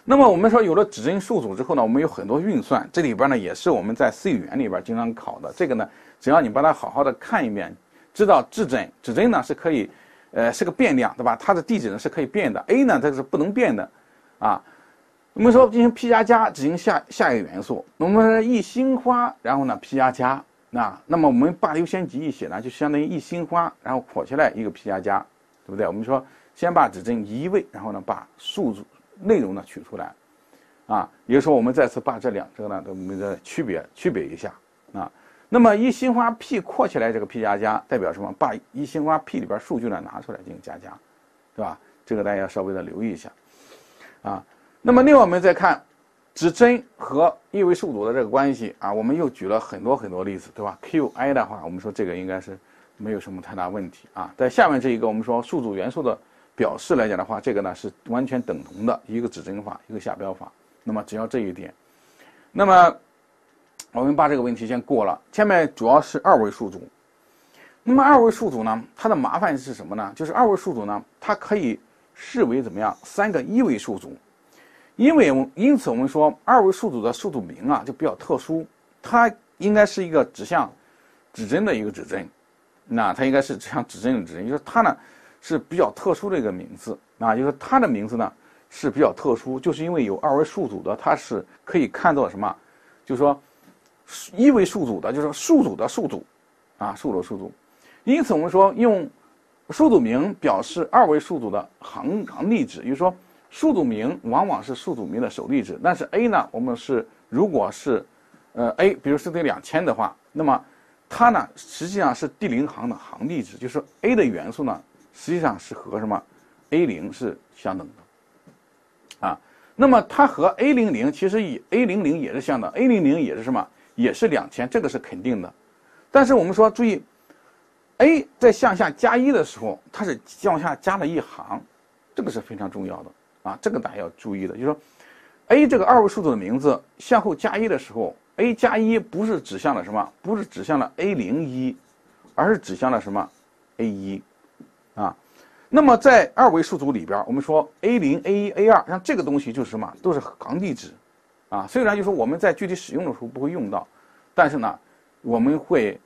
那么我们说有了指针数组之后呢，我们有很多运算，这里边呢也是我们在 C 语言里边经常考的。这个呢，只要你把它好好的看一遍，知道指针呢是可以，是个变量，对吧？它的地址呢是可以变的 ，A 呢它是不能变的，啊。我们说进行 P 加执行下一个元素，我们一心花，然后呢 P 加，那么我们把优先级一写呢，就相当于一心花，然后括起来一个 P 加，对不对？我们说先把指针移位，然后呢把数组内容呢取出来，啊，也就是说我们再次把这两者呢我们的区别一下啊。那么一心花 P 括起来这个 P 加代表什么？把一心花 P 里边数据呢拿出来进行加，对吧？这个大家要稍微的留意一下，啊。那么另外我们再看指针和一维数组的这个关系啊，我们又举了很多例子，对吧 ？Qi 的话，我们说这个应该是没有什么太大问题啊。在下面这一个我们说数组元素的表示来讲的话，这个呢是完全等同的，一个指针法，一个下标法。那么只要这一点，那么我们把这个问题先过了。下面主要是二维数组。那么二维数组呢，它的麻烦是什么呢？就是二维数组呢，它可以视为怎么样3个一维数组。因此我们说二维数组的数组名啊就比较特殊，它应该是一个指向指针的一个指针，那它应该是指向指针的指针，就是它呢是比较特殊的一个名字啊，就是它的名字呢是比较特殊，就是因为有二维数组的，它是可以看作什么？就是说一维数组的，就是数组的数组啊，数组。因此我们说用数组名表示二维数组的行地址，也就是说。数组名往往是数组名的首地址，但是 A 呢，我们是如果是A， 比如是对2000的话，那么它呢实际上是第0行的行地址，就是 A 的元素呢实际上是和什么 A0是相等的，啊，那么它和 A00其实以 A00也是相等 ，A00也是什么？也是2000，这个是肯定的。但是我们说注意 ，A 在向下加1的时候，它是向下加了1行，这个是非常重要的。啊，这个大家要注意的，就是说 ，A 这个二维数组的名字向后加1的时候 ，A 加1不是指向了什么？不是指向了 A01，而是指向了什么 A1，啊，那么在二维数组里边，我们说 A0、A1、A2，像这个东西就是什么？都是行地址，啊，虽然就是说我们在具体使用的时候不会用到，但是呢，我们会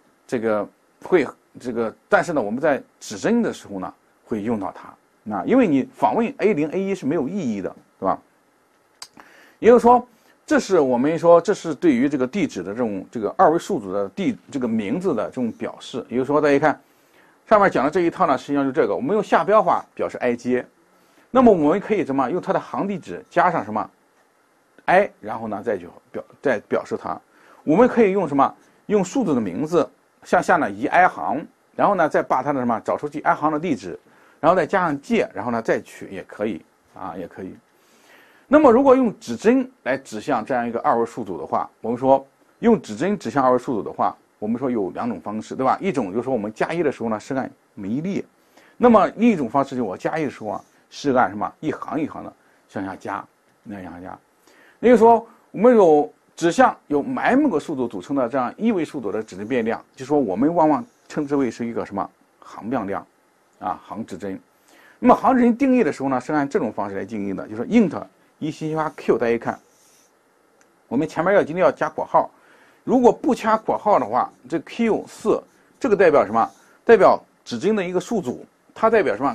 但是呢，我们在指针的时候呢会用到它。那因为你访问 A0、A1是没有意义的，对吧？也就是说，这是对于这个地址的这个二维数组的这个名字的这种表示。也就是说，大家看上面讲的这一套呢，实际上就这个，我们用下标法表示 i 阶，那么我们可以什么用它的行地址加上什么 i， 然后呢再表示它。我们可以用什么？用数字的名字向下呢移 i 行，然后呢再把它的什么找出去 i 行的地址。然后再加上界，然后呢再取也可以啊，也可以。那么如果用指针来指向这样一个二维数组的话，我们说用指针指向二维数组的话，我们说有2种方式，对吧？一种就是说我们加1的时候呢是按每一列，那么另一种方式就是我加1的时候啊是按什么一行一行的向下加，那样加。也就是说我们有指向有m个数组组成的这样一维数组的指针变量，就说我们往往称之为是一个什么行变量。啊，行指针，那么行指针定义的时候呢，是按这种方式来定义的，就是 int 一心花 q， 大家看，我们前面一定要加括号，如果不加括号的话，这 q4 这个代表什么？代表指针的一个数组，它代表什么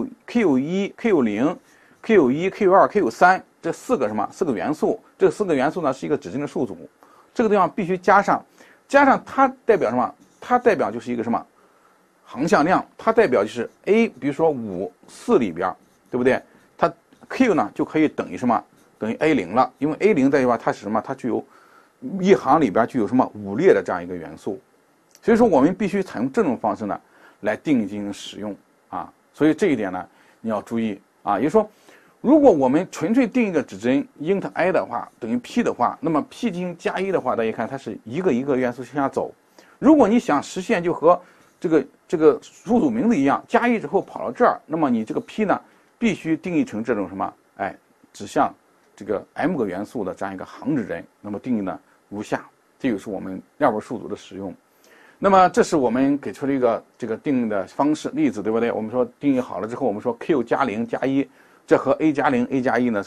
？q1、q0、q1、q2、q3这4个什么？4个元素，这4个元素呢是一个指针的数组，这个地方必须加上它代表什么？它代表就是一个什么？行向量，它代表就是 A， 比如说5、4里边，对不对？它 Q 呢就可以等于什么？等于 A0 了，因为 A0代表它是什么？它具有一行里边具有什么5列的这样一个元素，所以说我们必须采用这种方式呢来定义进行使用啊。所以这一点呢你要注意啊，也就是说，如果我们纯粹定一个指针 int i 的话等于 P 的话，那么 P 进行加1的话，大家看它是一个一个元素向下走。如果你想实现就和这个数组名字一样，加1之后跑到这儿，那么你这个 P 呢，必须定义成这种什么？哎，指向这个 m 个元素的这样一个行指针。那么定义呢如下，这就是我们二维数组的使用。那么这是我们给出了一个这个定义的方式例子，对不对？我们说定义好了之后，我们说 q 加0加1，这和 a 加0 a 加1呢是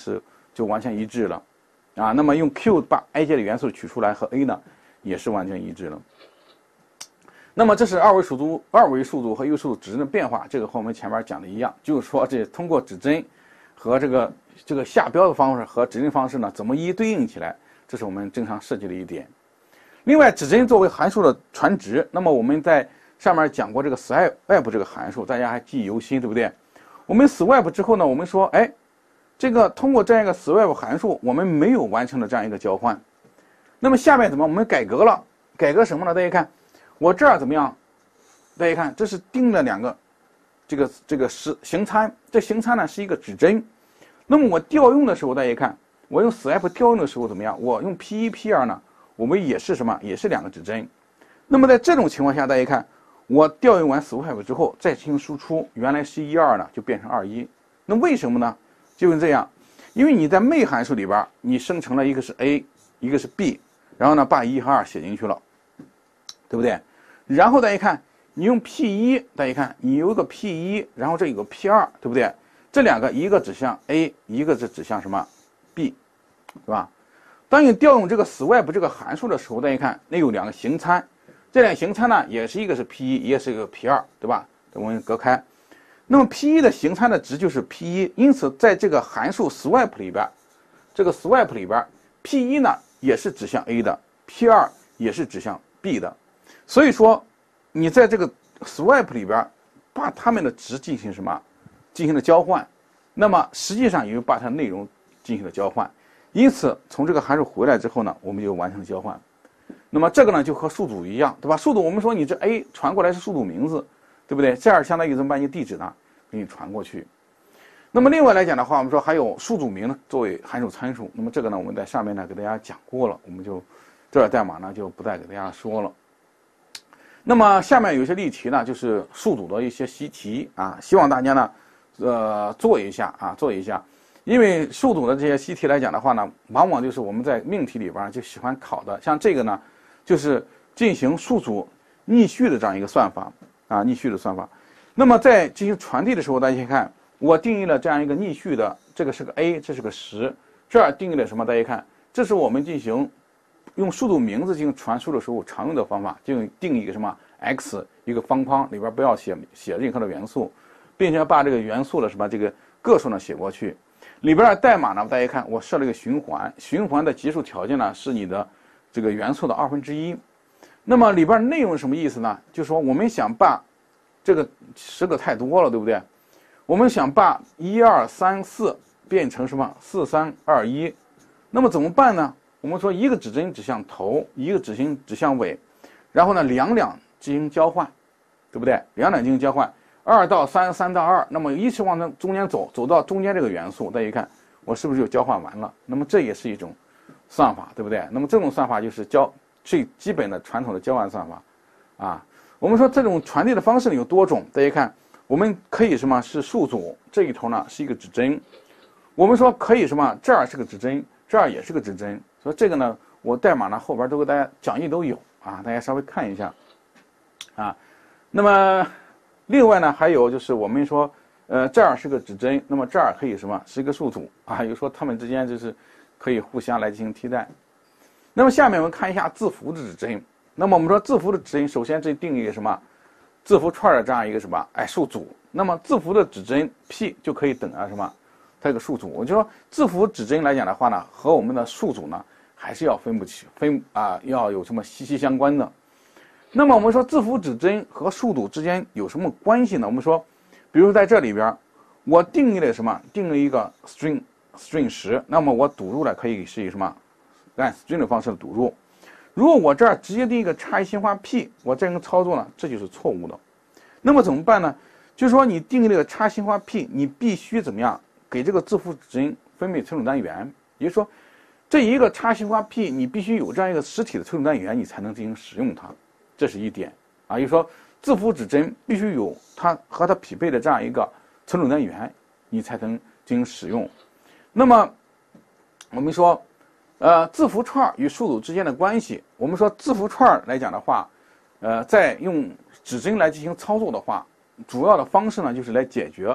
就完全一致了，啊，那么用 Q 把 i 阶的元素取出来和 A 呢，也是完全一致了。那么这是二维数组和一维数组指针的变化，这个和我们前面讲的一样，就是说这通过指针和这个下标的方式和指针方式呢，怎么一一对应起来，这是我们正常设计的一点。另外，指针作为函数的传值，那么我们在上面讲过这个 swipe 这个函数，大家还记忆犹新，对不对？我们 swipe 之后呢，我们说，哎，这个通过这样一个 swipe 函数，我们没有完成了这样一个交换。那么下面怎么？我们改革了，改革什么呢？大家看，我这儿怎么样？大家看，这是定了两个这个行参，这行参呢是一个指针。那么我调用的时候，大家看，我用 swipe 调用的时候怎么样？我用 P1、P2 呢，我们也是什么？也是两个指针。那么在这种情况下，大家看，我调用完 swipe 之后再进行输出，原来是1、2呢，就变成2、1。那为什么呢？就是这样，因为你在 main 函数里边，你生成了一个是 A， 一个是 B， 然后呢把1和2写进去了，对不对？然后大家看，你用 P1， 大家看，你有一个 P1， 然后这有个 P2， 对不对？这两个一个指向 A， 一个是指向什么 B， 对吧？当你调用这个 swipe 这个函数的时候，大家看，那有两个行参，这两个行参呢，也是一个是 P1， 也是一个 P2， 对吧？我们隔开。那么 P1 的行参的值就是 P1， 因此在这个函数 swipe 里边，这个 swipe 里边 P1 呢也是指向 A 的 ，P2 也是指向 B 的。所以说，你在这个 swipe 里边把它们的值进行什么？进行了交换，那么实际上也就把它内容进行了交换。因此，从这个函数回来之后呢，我们就完成了交换。那么这个呢，就和数组一样，对吧？数组我们说你这 A 传过来是数组名字，对不对？这样相当于怎么把你地址呢给你传过去。那么另外来讲的话，我们说还有数组名作为函数参数。那么这个呢，我们在上面呢给大家讲过了，我们就这代码呢就不再给大家说了。那么下面有一些例题呢，就是数组的一些习题啊，希望大家呢做一下，因为数组的这些习题来讲的话呢，往往就是我们在命题里边就喜欢考的。像这个呢，就是进行数组逆序的这样一个算法啊，逆序的算法。那么在进行传递的时候，大家看，我定义了这样一个逆序的，这个是个 A， 这是个10，这儿定义了什么？大家看，这是我们进行用数组名字进行传输的时候常用的方法，就定义一个什么 x 一个方框，里边不要写任何的元素。并且把这个元素的什么这个个数呢写过去，里边的代码呢，大家看我设了一个循环，循环的结束条件呢是你的这个元素的1/2。那么里边内容是什么意思呢？就是说我们想把这个10个太多了，对不对？我们想把1、2、3、4变成什么4、3、2、1，那么怎么办呢？我们说一个指针指向头，一个指针指向尾，然后呢两进行交换，对不对？两进行交换。2到3， 3到2，那么一直往中间走到中间这个元素，大家一看，我是不是就交换完了？那么这也是一种算法，对不对？那么这种算法就是最基本的传统的交换算法，啊，我们说这种传递的方式呢有多种，大家看，我们可以什么是数组，这一头呢是一个指针，我们说可以什么，这儿是个指针，这儿也是个指针，所以这个呢，我代码呢后边都给大家讲义都有啊，大家稍微看一下，啊，那么。另外呢，还有就是我们说，这儿是个指针，那么这儿可以什么是一个数组啊？有说它们之间就是可以互相来进行替代。那么下面我们看一下字符的指针。那么我们说字符的指针，首先这定义一个什么字符串的这样一个什么数组。那么字符的指针 P 就可以等于什么？它这个数组。我就说字符指针来讲的话呢，和我们的数组呢还是要要有什么息息相关的。那么我们说字符指针和数组之间有什么关系呢？我们说，比如在这里边，我定义了什么？定义一个 string 10，那么我读入了可以是以什么？按 string 的方式读入。如果我这儿直接定一个差异信号 p， 我这样操作呢，这就是错误的。那么怎么办呢？就是说你定义了个差异信号 p， 你必须怎么样给这个字符指针分配存储单元？也就是说，这一个差异信号 p， 你必须有这样一个实体的存储单元，你才能进行使用它。这是一点啊，也就是说字符指针必须有它和它匹配的这样一个存储单元，你才能进行使用。那么我们说，字符串与数组之间的关系，我们说字符串来讲的话，在用指针来进行操作的话，主要的方式呢就是来解决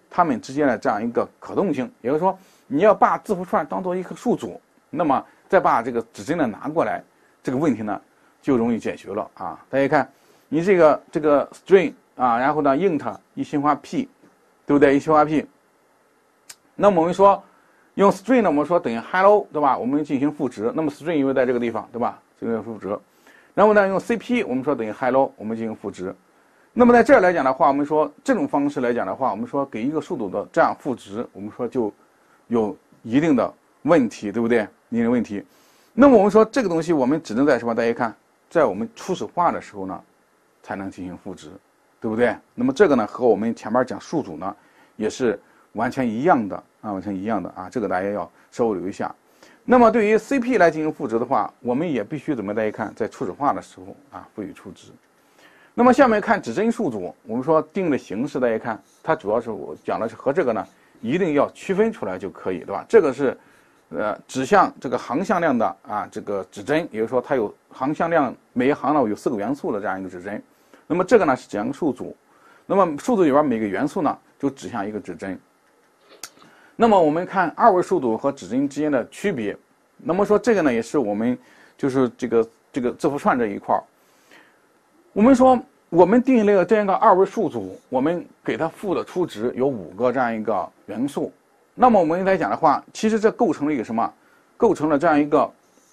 它们之间的这样一个可动性，也就是说，你要把字符串当做一个数组，那么再把这个指针呢拿过来，这个问题呢就容易解决了啊。大家看，你这个 string 啊，然后呢 int 一新花 p， 对不对？一新花 p， 那么我们说用 string 呢，我们说等于 hello， 对吧？我们进行赋值，那么 string 因为在这个地方，对吧？这个赋值，然后呢用 cp， 我们说等于 hello， 我们进行赋值。那么在这儿来讲的话，我们说这种方式来讲的话，我们说给一个数组的这样赋值，我们说就有一定的问题，对不对？一定的问题。那么我们说这个东西，我们只能在什么？大家看，在我们初始化的时候呢，才能进行赋值，对不对？那么这个呢，和我们前面讲数组呢，也是完全一样的啊，完全一样的啊，这个大家要稍微留一下。那么对于 CP 来进行赋值的话，我们也必须怎么？大家看，在初始化的时候啊，赋予初值。那么下面看指针数组，我们说定的形式，大家看，它主要是我讲的是和这个呢一定要区分出来就可以，对吧？这个是指向这个行向量的啊这个指针，也就是说它有行向量，每一行呢有4个元素的这样一个指针。那么这个呢是指向数组，那么数组里边每个元素呢就指向一个指针。那么我们看二维数组和指针之间的区别，那么说这个呢也是我们就是这个字符串这一块儿。我们说，我们定义了这样一个二维数组，我们给它赋的初值有5个这样一个元素。那么我们来讲的话，其实这构成了一个什么？构成了这样一个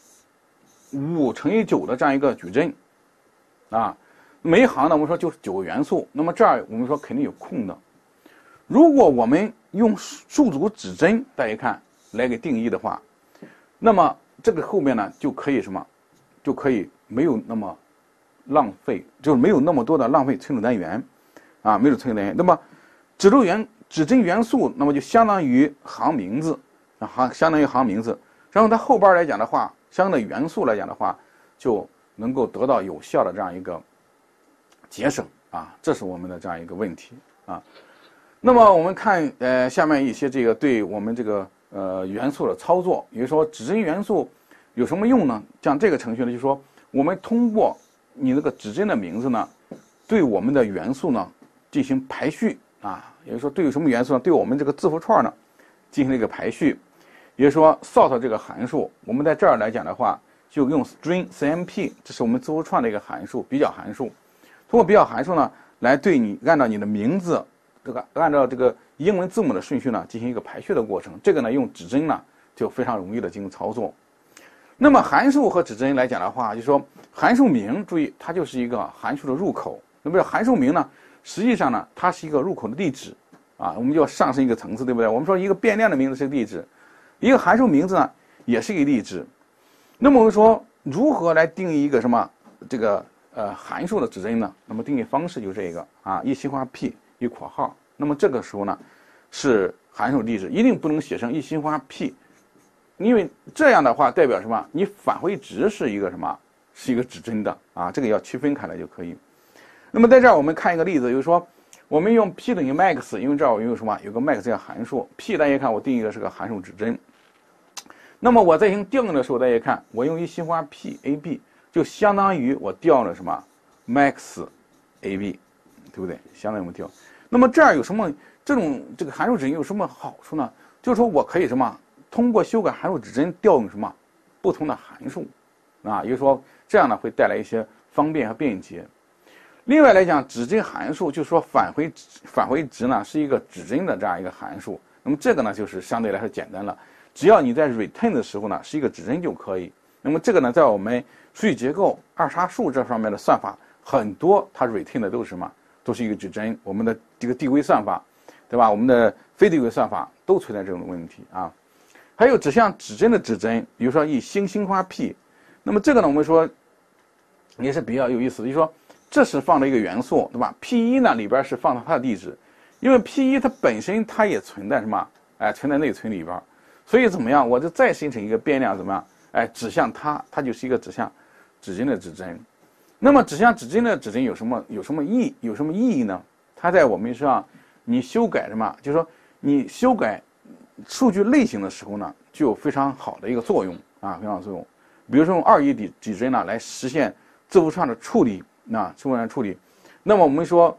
5乘以9的这样一个矩阵，啊，每一行呢我们说就是9个元素。那么这儿我们说肯定有空的。如果我们用数组指针，大家看来给定义的话，那么这个后面呢就可以什么？就可以没有那么浪费，就是没有那么多的浪费存储单元，啊，没有存储单元。那么指针元素，那么就相当于行名字，相当于行名字。然后它后边来讲的话，相应的元素来讲的话，就能够得到有效的这样一个节省啊，这是我们的这样一个问题啊。那么我们看下面一些这个对我们这个元素的操作，也就是说指针元素有什么用呢？像这个程序呢，就是说我们通过你那个指针的名字呢，对我们的元素呢进行排序啊，也就是说对于什么元素呢？对我们这个字符串呢进行一个排序，也就是说 sort 这个函数，我们在这儿来讲的话，就用 string cmp， 这是我们字符串的一个函数，比较函数。通过比较函数呢，来对你按照你的名字按照这个英文字母的顺序呢进行一个排序的过程。这个呢用指针呢就非常容易的进行操作。那么函数和指针来讲的话，就是说函数名，注意它就是一个函数的入口。那么函数名呢，实际上呢它是一个入口的地址啊，我们就要上升一个层次，对不对？我们说一个变量的名字是个地址，一个函数名字呢也是一个地址。那么我们说如何来定义一个什么这个函数的指针呢？那么定义方式就是这个啊，一新花 p 一括号。那么这个时候呢是函数地址，一定不能写成一新花 p。因为这样的话代表什么？你返回值是一个什么？是一个指针的啊，这个要区分开来就可以。那么在这儿我们看一个例子，就是说我们用 p 等于 max， 因为这儿我用什么？有个 max 这个函数 ，p 大家看我定义的是个函数指针。那么我在进行调用的时候，大家看我用一新花 p a b， 就相当于我调了什么 max a b， 对不对？相当于我们调。那么这儿有什么这个函数指针有什么好处呢？就是说我可以什么？通过修改函数指针调用什么不同的函数啊，也就是说这样呢会带来一些方便和便捷。另外来讲，指针函数就是说返回值呢是一个指针的这样一个函数。那么这个呢就是相对来说简单了，只要你在 return 的时候呢是一个指针就可以。那么这个呢在我们数据结构、二叉树这方面的算法很多，它 return 的都是什么？都是一个指针。我们的这个递归算法，对吧？我们的非递归算法都存在这种问题啊。还有指向指针的指针，比如说以新花 p， 那么这个呢，我们说也是比较有意思的，就是说这是放了一个元素，对吧 ？p1 呢里边是放它的地址，因为 p1 它本身它也存在什么？存在内存里边，所以怎么样？我就再生成一个变量，怎么样？指向它就是一个指向指针的指针。那么指向指针的指针有什么意义呢？它在我们上你修改什么？就是说你修改数据类型的时候呢，就有非常好的一个作用啊，非常好的作用。比如说用2指针呢来实现字符串的处理，字符串处理。那么我们说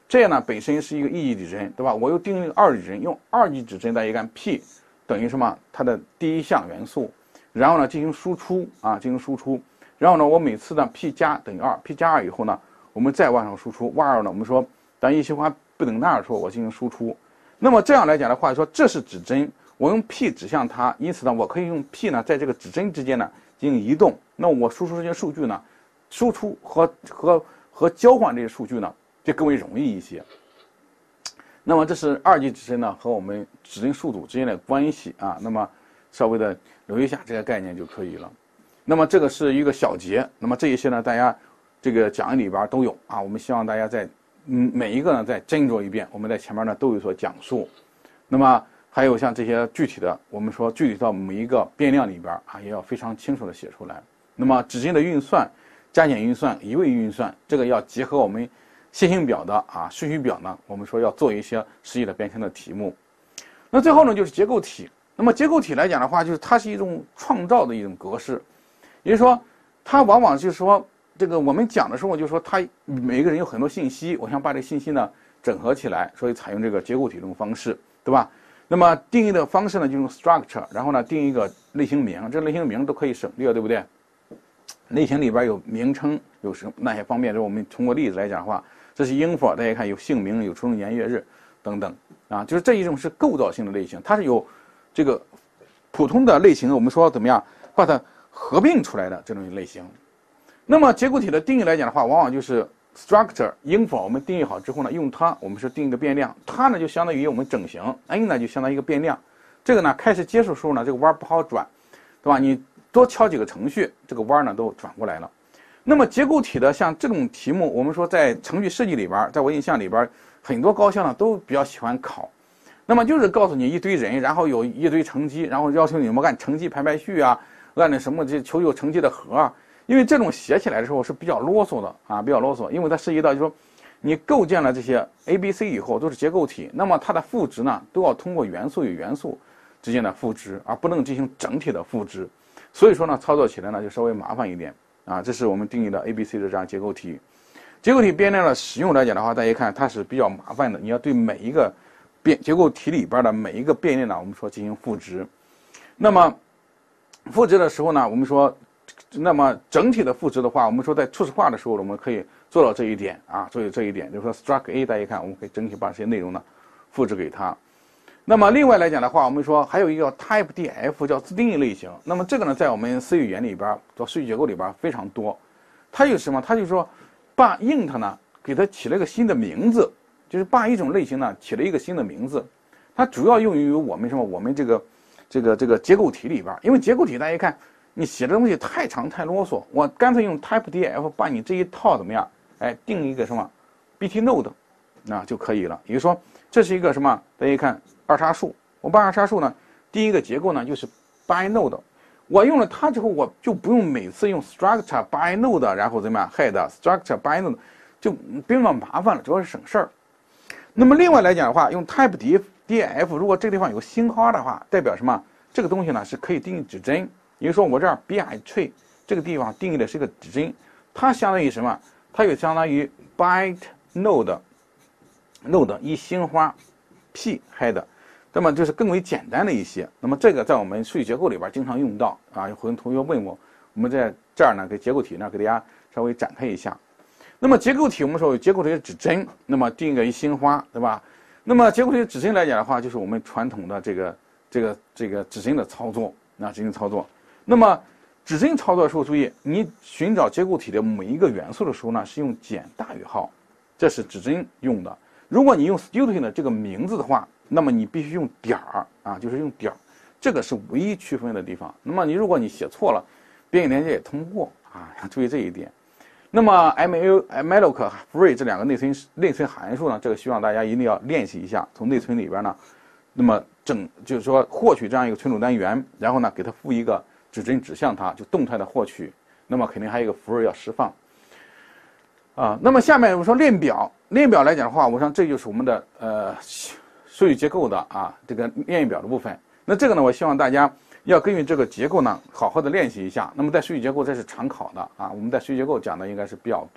这样呢本身是一个一级指针，对吧？我又定了一个二级指针，用二级指针大家一看 P 等于什么？它的第一项元素，然后呢进行输出啊，进行输出，然后呢我每次呢 P 加等于2，P 加2以后呢，我们再往上输出，y2呢我们说当一型化不等于那的时候，我进行输出。那么这样来讲的话，说这是指针，我用 P 指向它，因此呢我可以用 P 呢在这个指针之间呢进行移动。那我输出这些数据呢，输出和交换这些数据呢就更为容易一些。那么这是二级指针呢和我们指针数组之间的关系啊，那么稍微的留意一下这个概念就可以了。那么这个是一个小节，那么这一些呢大家这个讲义里边都有啊，我们希望大家在每一个呢再斟酌一遍，我们在前面呢都有所讲述。那么还有像这些具体的，我们说具体到每一个变量里边啊，也要非常清楚的写出来。那么指针的运算、加减运算、移位运算，这个要结合我们线性表的顺序表呢，我们说要做一些实际的编程的题目。那最后呢就是结构体。那么结构体来讲的话，就是它是一种创造的一种格式，也就是说它往往就是说这个我们讲的时候，就是说它每个人有很多信息，我想把这个信息呢整合起来，所以采用这个结构体这种方式，对吧？那么定义的方式呢就用 structure， 然后呢定一个类型名，这类型名都可以省略，对不对？类型里边有名称，有什么那些方面，就是我们通过例子来讲的话，这是 info， 大家看有姓名、有出生年月日等等啊，就是这一种是构造性的类型，它是有这个普通的类型，我们说怎么样把它合并出来的这种类型。那么结构体的定义来讲的话，往往就是 structure info， 我们定义好之后呢，用它我们是定一个变量，它呢就相当于我们整形 n 呢就相当于一个变量。这个呢开始接触的时候呢，这个弯不好转，对吧？你多敲几个程序，这个弯呢都转过来了。那么结构体的像这种题目，我们说在程序设计里边，在我印象里边，很多高校呢都比较喜欢考。那么就是告诉你一堆人，然后有一堆成绩，然后要求你们按成绩排序啊，按那什么这求有成绩的和啊。因为这种写起来的时候是比较啰嗦的啊，比较啰嗦，因为它涉及到就是说你构建了这些 A、B、C 以后都是结构体，那么它的赋值呢都要通过元素与元素之间的赋值，而不能进行整体的赋值。所以说呢，操作起来呢就稍微麻烦一点啊。这是我们定义的 A、B、C 的这样结构体。结构体变量的使用来讲的话，大家看它是比较麻烦的，你要对每一个结构体里边的每一个变量呢，我们说进行赋值。那么赋值的时候呢，我们说，那么整体的赋值的话，我们说在初始化的时候，我们可以做到这一点啊，做这一点，就是说 struct A， 大家看，我们可以整体把这些内容呢复制给它。那么另外来讲的话，我们说还有一个叫 typedf， 叫自定义类型。那么这个呢，在我们 C 语言里边，做数据结构里边非常多。它有什么？它就是说把 int 呢给它起了一个新的名字，就是把一种类型呢起了一个新的名字。它主要用于我们什么？我们这个结构体里边，因为结构体大家一看，你写的东西太长太啰嗦，我干脆用 typedf 把你这一套怎么样？哎，定一个什么 BT node， 那就可以了。也就是说，这是一个什么？大家一看二叉树，我把二叉树呢，第一个结构呢就是 by node， 我用了它之后，我就不用每次用 structure by node， 然后怎么样 head structure by node， 就不用那么麻烦了，主要是省事儿。那么另外来讲的话，用 typedf， 如果这个地方有个星花的话，代表什么？这个东西呢是可以定义指针。也就是说，我这儿 bi tree 这个地方定义的是一个指针，它相当于什么？它就相当于 byte node 一星花 p head， 那么就是更为简单的一些。那么这个在我们数据结构里边经常用到啊，有很多同学问我，我们在这儿呢给结构体呢给大家稍微展开一下。那么结构体我们说有结构体的指针，那么定一个一星花，对吧？那么结构体的指针来讲的话，就是我们传统的这个指针的操作啊，指针操作。那么指针操作的时候，注意你寻找结构体的每一个元素的时候呢，是用减大于号，这是指针用的。如果你用 student 的这个名字的话，那么你必须用点儿啊，就是用点儿，这个是唯一区分的地方。那么如果你写错了，编译连接也通不过啊，要注意这一点。那么 malloc free 这两个内存函数呢，这个希望大家一定要练习一下，从内存里边呢，那么就是说获取这样一个存储单元，然后呢给它赋一个指针指向它，就动态的获取。那么肯定还有一个 free 要释放啊。那么下面我们说链表来讲的话，我想这就是我们的数据结构的这个链表的部分。那这个呢，我希望大家要根据这个结构呢好好的练习一下。那么在数据结构这是常考的啊，我们在数据结构讲的应该是比较多，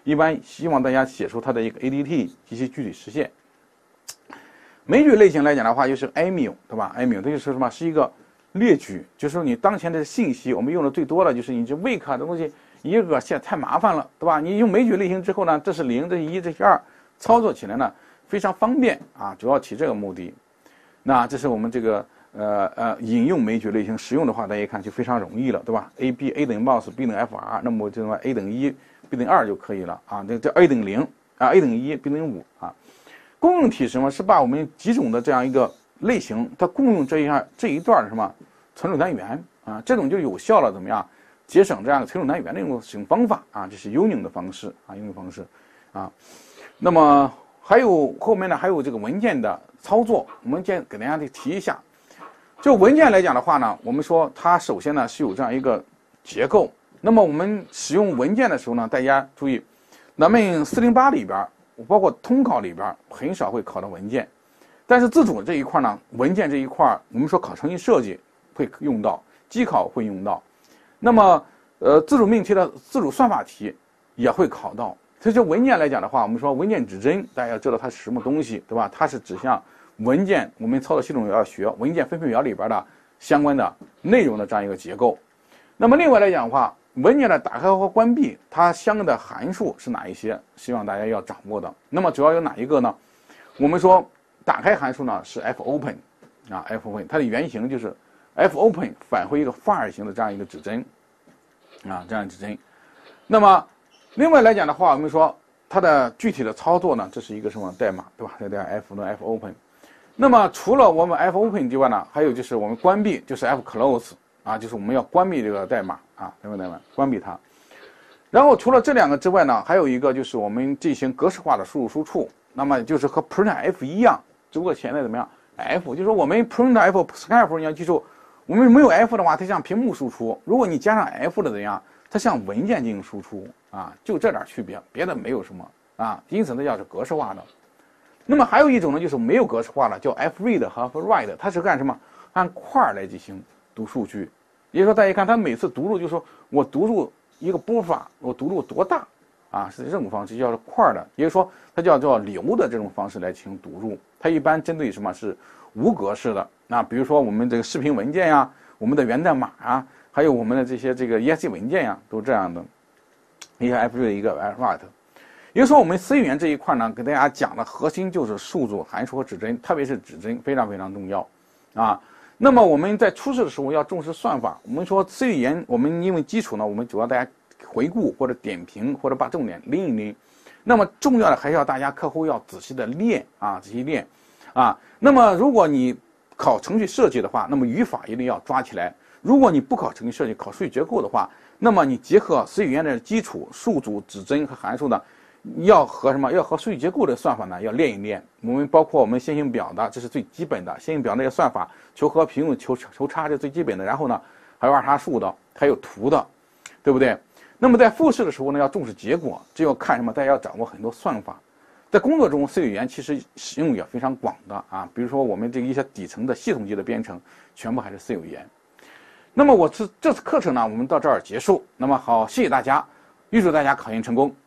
一般希望大家写出它的一个 ADT 及其具体实现。枚举类型来讲的话，就是 EMU 对吧 ？EMU 它就是什么？是一个列举，就是说你当前的信息，我们用的最多的就是你这 wake 的东西，一个个现在太麻烦了，对吧？你用枚举类型之后呢，这是0，这是1，这是2，操作起来呢非常方便啊，主要起这个目的。那这是我们这个引用枚举类型使用的话，大家一看就非常容易了，对吧 ？A 等于 mouse，B 等于 FR， 那么就什么 A 等于1，B 等于2就可以了啊。这 A 等于0啊 ，A 等于1，B 等于5啊。共用体什么是把我们几种的这样一个类型，它共用这一段的什么存储单元啊，这种就有效了怎么样节省这样的存储单元的一种使用方法啊，这是 union 的方式啊，union 方式啊。那么还有后面呢，还有这个文件的操作，我们先给大家提一下。就文件来讲的话呢，我们说它首先呢是有这样一个结构。那么我们使用文件的时候呢，大家注意，咱们408里边，包括通考里边很少会考到文件，但是自主这一块呢，文件这一块，我们说考程序设计会用到，机考会用到。那么自主命题的自主算法题也会考到。所以就文件来讲的话，我们说文件指针，大家要知道它是什么东西，对吧？它是指向文件，我们操作系统要学文件分配表里边的相关的内容的这样一个结构。那么另外来讲的话，文件的打开和关闭，它相应的函数是哪一些？希望大家要掌握的。那么主要有哪一个呢？我们说打开函数呢是 fopen 啊 ，fopen 它的原型就是 fopen 返回一个 file 型的这样一个指针啊，这样指针。那么另外来讲的话，我们说它的具体的操作呢，这是一个什么代码，对吧？这叫 f 的 fopen。那么除了我们 fopen 之外呢，还有就是我们关闭，就是 fclose 啊，就是我们要关闭这个代码啊，代码关闭它。然后除了这两个之外呢，还有一个就是我们进行格式化的输入输出，那么就是和 printf 一样，只不过现在怎么样 ？f 就是我们 printf、scanf 你要记住，我们没有 f 的话，它像屏幕输出；如果你加上 f 的怎样？它像文件进行输出啊，就这点区别，别的没有什么啊，因此呢叫是格式化的。那么还有一种呢，就是没有格式化的，叫 fread 和 write， 它是干什么？按块来进行读数据。也就是说，大家看它每次读入，就是说我读入一个波法，我读入多大啊？是这种方式，叫做块的，也就是说它叫流的这种方式来进行读入。它一般针对什么是无格式的啊？比如说我们这个视频文件呀，我们的源代码啊。还有我们的这些ESC 文件呀，都这样的，一个 fread 一个 write。也就是说，我们 C 语言这一块呢，给大家讲的核心就是数组、函数和指针，特别是指针非常非常重要啊。那么我们在初试的时候要重视算法。我们说 C 语言，我们因为基础呢，我们主要大家回顾或者点评或者把重点拎一拎。那么重要的还是要大家客户要仔细的练啊，仔细练啊。那么如果你考程序设计的话，那么语法一定要抓起来。如果你不考程序设计，考数据结构的话，那么你结合 C 语言的基础数组、指针和函数呢，要和什么？要和数据结构的算法呢，要练一练。我们包括我们线性表的，这是最基本的线性表那些算法，求和、平用、求差，这是最基本的。然后呢，还有二叉树的，还有图的，对不对？那么在复试的时候呢，要重视结果，这要看什么？大家要掌握很多算法。在工作中 ，C 语言其实使用也非常广的啊，比如说我们这一些底层的系统级的编程，全部还是 C 语言。那么这次课程呢，我们到这儿结束。那么好，谢谢大家，预祝大家考研成功。